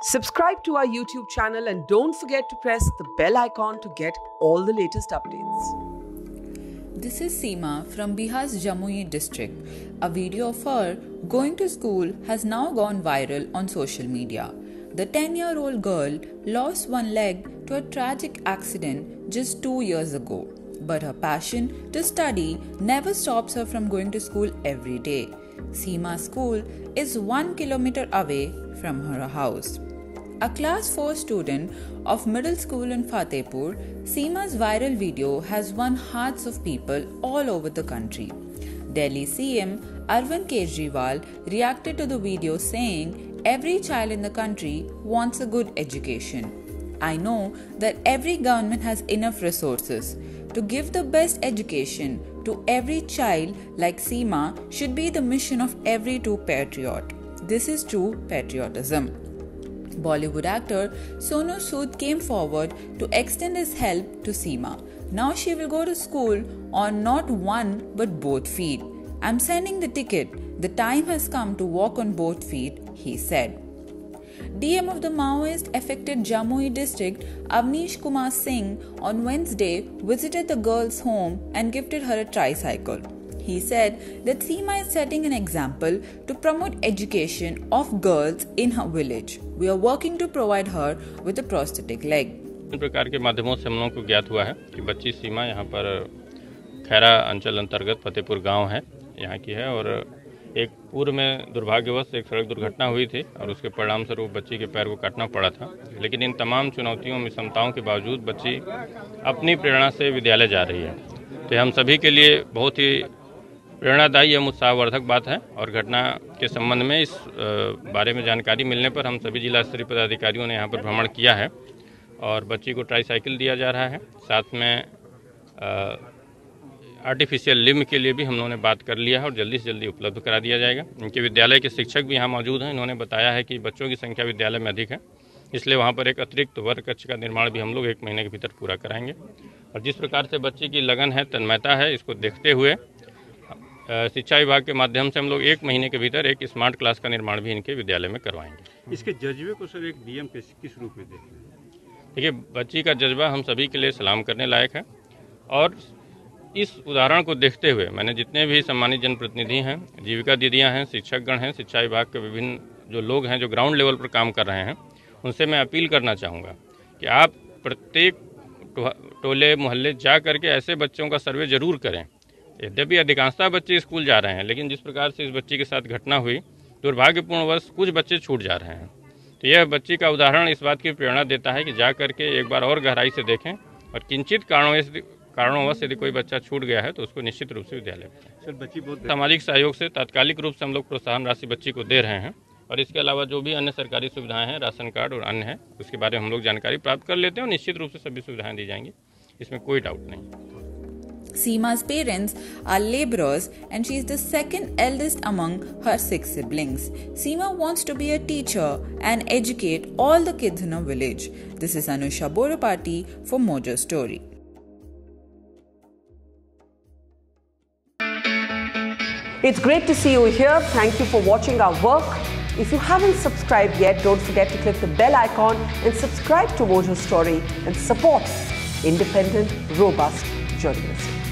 Subscribe to our YouTube channel and don't forget to press the bell icon to get all the latest updates. This is Seema from Bihar's Jamui district. A video of her going to school has now gone viral on social media. The 10-year-old girl lost one leg to a tragic accident just 2 years ago. But her passion to study never stops her from going to school every day. Seema's school is 1 kilometer away from her house. A class 4 student of middle school in Fatehpur, Seema's viral video has won hearts of people all over the country. Delhi CM Arvind Kejriwal reacted to the video saying, "Every child in the country wants a good education. I know that every government has enough resources. To give the best education to every child like Seema should be the mission of every true patriot. This is true patriotism." Bollywood actor Sonu Sood came forward to extend his help to Seema. Now she will go to school on not one but both feet. "I'm sending the ticket. The time has come to walk on both feet," he said. DM of the Maoist affected Jamui district, Avnish Kumar Singh, on Wednesday visited the girl's home and gifted her a tricycle. He said that Seema is setting an example to promote education of girls in her village. We are working to provide her with a prosthetic leg. इन प्रकार के माध्यमों से हम लोगों को ज्ञात हुआ है कि बच्ची सीमा यहाँ पर खैरा अंचल अंतर्गत फतेहपुर गांव है, यहाँ की है और एक पूर्व में दुर्भाग्यवश एक सड़क दुर्घटना हुई थी और उसके परिणाम स्वरूप बच्ची के पैर को काटना पड़ा था। लेकिन इन तमाम चुनौतियों विषमताओं के बावजूद बच्ची अपनी प्रेरणा से विद्यालय जा रही है। तो हम सभी के लिए बहुत ही प्रेरणादायी एवं उत्साहवर्धक बात है और घटना के संबंध में इस बारे में जानकारी मिलने पर हम सभी जिला स्तरीय पदाधिकारियों ने यहाँ पर भ्रमण किया है और बच्ची को ट्राईसाइकिल दिया जा रहा है। साथ में आर्टिफिशियल लिम्ब के लिए भी हम लोगों ने बात कर लिया है और जल्दी से जल्दी उपलब्ध करा दिया जाएगा। इनके विद्यालय के शिक्षक भी यहाँ मौजूद हैं। इन्होंने बताया है कि बच्चों की संख्या विद्यालय में अधिक है, इसलिए वहाँ पर एक अतिरिक्त वर्ग कक्ष का निर्माण भी हम लोग 1 महीने के भीतर पूरा कराएंगे। और जिस प्रकार से बच्ची की लगन है, तन्मयता है, इसको देखते हुए शिक्षा विभाग के माध्यम से हम लोग 1 महीने के भीतर एक स्मार्ट क्लास का निर्माण भी इनके विद्यालय में करवाएंगे। इसके जज्बे को सर एक डीएम किस रूप में देखते हैं? देखिए, बच्ची का जज्बा हम सभी के लिए सलाम करने लायक है और इस उदाहरण को देखते हुए मैंने जितने भी सम्मानित जनप्रतिनिधि हैं, जीविका दीदियां हैं, शिक्षकगण हैं, शिक्षा विभाग के विभिन्न जो लोग हैं जो ग्राउंड लेवल पर काम कर रहे हैं, उनसे मैं अपील करना चाहूँगा कि आप प्रत्येक टोले मोहल्ले जा करके ऐसे बच्चों का सर्वे जरूर करें। यद्यपि अधिकांशतः बच्चे स्कूल जा रहे हैं, लेकिन जिस प्रकार से इस बच्ची के साथ घटना हुई, दुर्भाग्यपूर्णवश कुछ बच्चे छूट जा रहे हैं। तो यह बच्ची का उदाहरण इस बात की प्रेरणा देता है कि जा करके एक बार और गहराई से देखें और किंचित कारणोंवश यदि कोई बच्चा छूट गया है तो उसको निश्चित रूप से विद्यालय भेजें। सर बच्ची बहुत सामाजिक सहयोग से तात्कालिक रूप से हम लोग प्रोत्साहन राशि बच्ची को दे रहे हैं और इसके अलावा जो भी अन्य सरकारी सुविधाएं हैं, राशन कार्ड और अन्य है, उसके बारे में हम लोग जानकारी प्राप्त कर लेते हैं और निश्चित रूप से सभी सुविधाएं दी जाएंगी, इसमें कोई डाउट नहीं। Seema's parents are laborers and she is the second eldest among her 6 siblings. Seema wants to be a teacher and educate all the kids in her village. This is Anusha Borapati for Mojo Story. It's great to see you here. Thank you for watching our work. If you haven't subscribed yet, don't forget to click the bell icon and subscribe to Mojo Story and support independent, robust journalism.